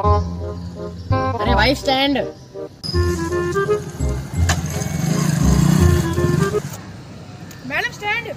अरे भाई stand. Madam stand.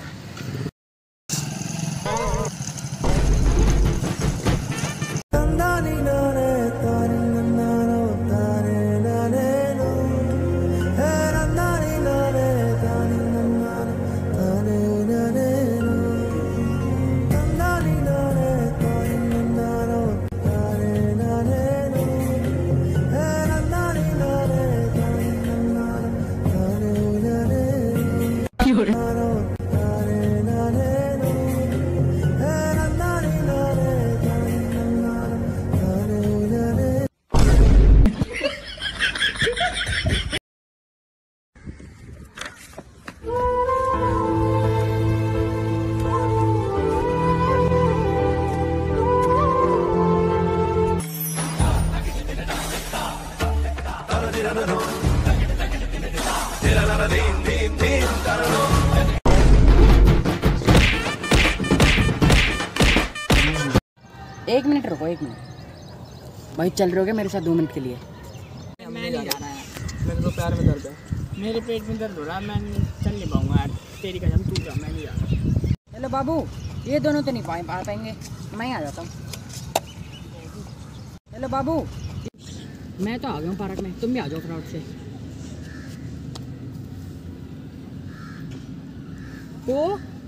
एक मिनट रुको, एक मिनट भाई। चल रहे हो क्या मेरे साथ 2 मिनट के लिए? मैं नहीं जा रहा है, मेरे को पैर में दर्द है, मेरे पेट में दर्द हो रहा है, मैं चल नहीं पाऊंगा यार। तेरी कसम तू जा, मैं नहीं जा रहा। हेलो बाबू, ये दोनों तो नहीं आ पाएंगे, मैं ही आ जाता हूँ। हेलो बाबू, मैं तो आ गया हूँ पार्क में, तुम भी आ जाओ फ्रॉड से। तो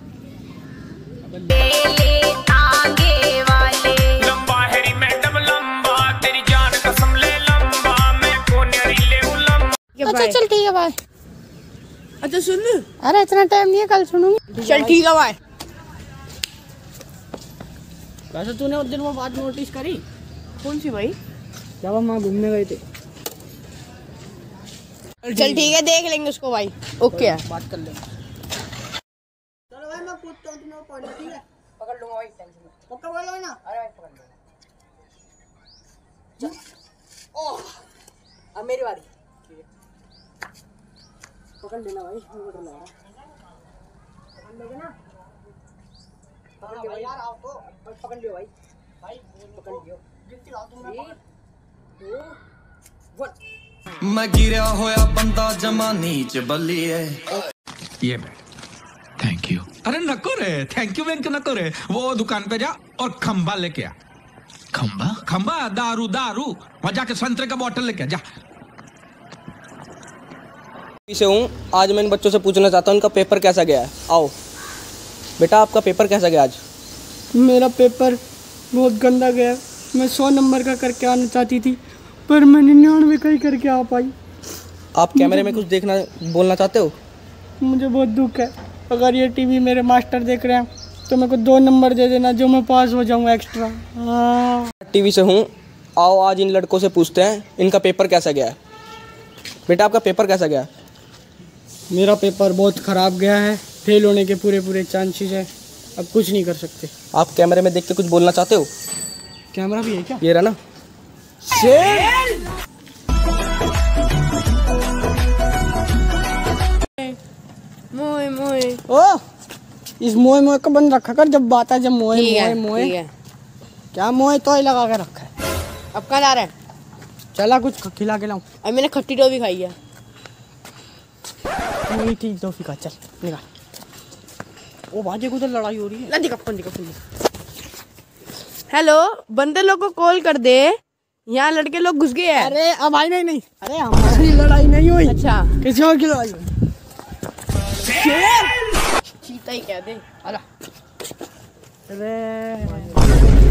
आगे वाले लंबा हेरी मैडम लंबा, तेरी जान कसम ले लंबा, मैं कोनेरी ले लंबा। अच्छा चल ठीक है भाई। अच्छा सुन, अरे इतना टाइम नहीं है, कल सुनूंगी। चल ठीक है भाई। वैसे तूने उस दिन वो बात नोटिस करी? कौन सी भाई? जब हम वहाँ घूमने गए थे। चल ठीक है, देख लेंगे उसको भाई। ओके है, बात कर लेंगे। चलो भाई मैं पूछता हूँ तुम्हें पॉइंट, ठीक है? पकड़ लूंगा भाई, टेंशन मत। पक्का बोलो ना? अरे भाई पकड़ लूंगा। ओह, अब मेरी बारी। ठीक है, पकड़ लेना भाई, मुझे डर लग रहा है। पकड़ लोगे ना? पकड़ लियो भाई, यार आओ तो। पकड़ लियो भाई, पकड़ लियो। गिनती लाओ तुम। 3 2 1। मैं गिरा होया बंदा जमा नीच बल्लिए। ये बैठ, थैंक यू। अरे नको रे, थैंक यू वेंक नको रे। वो दुकान पे जा और खंबा लेके आ। खंबा? खंबा, दारू दारू। वहां जाके संतरे का बोतल लेके आ जा। से हूँ, आज मैं इन बच्चों से पूछना चाहता हूँ इनका पेपर कैसा गया है। आओ बेटा, आपका पेपर कैसा गया आज? मेरा पेपर बहुत गंदा गया। मैं 100 नंबर का करके आना चाहती थी, पर मैं 99 का ही करके आ पाई। आप कैमरे में कुछ देखना बोलना चाहते हो? मुझे बहुत दुख है। अगर ये टीवी मेरे मास्टर देख रहे हैं तो मेरे को 2 नंबर दे देना, जो मैं पास हो जाऊंगा एक्स्ट्रा। टीवी से हूँ, आओ आज इन लड़कों से पूछते हैं इनका पेपर कैसा गया है। बेटा आपका पेपर कैसा गया? मेरा पेपर बहुत ख़राब गया है, फेल होने के पूरे चांसेस है। अब कुछ नहीं कर सकते। आप कैमरे में देख के कुछ बोलना चाहते हो? कैमरा भी है क्या? ये रहा ना। मोए मोए ओ, इस मोए मोए का बंद रखा कर, जब बात है जब मोए मोए मोए। क्या मोए तो ही लगा के रखा है। अब कहाँ जा रहे हैं? चला कुछ खिला के लाऊं। अब मैंने खट्टी टॉफी खाई है। नहीं ठीक तो फिर चल निकाल। ओ बाजे को तो लड़ाई हो रही है। लंदी कप्पन दी कप्पन। हेलो, बंदे लोग को कॉल कर दे, यहाँ लड़के लोग घुस गए हैं। अरे अब भाई नहीं, अरे हमारी लड़ाई नहीं हुई। अच्छा किसी और की लड़ाई हुई। चीता ही कह दे। अरे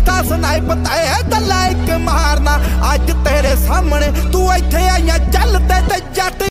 पिस्ता स्नाइप तय दला एक मारना अज तेरे सामने तू इत्थे आइया चलते ते जट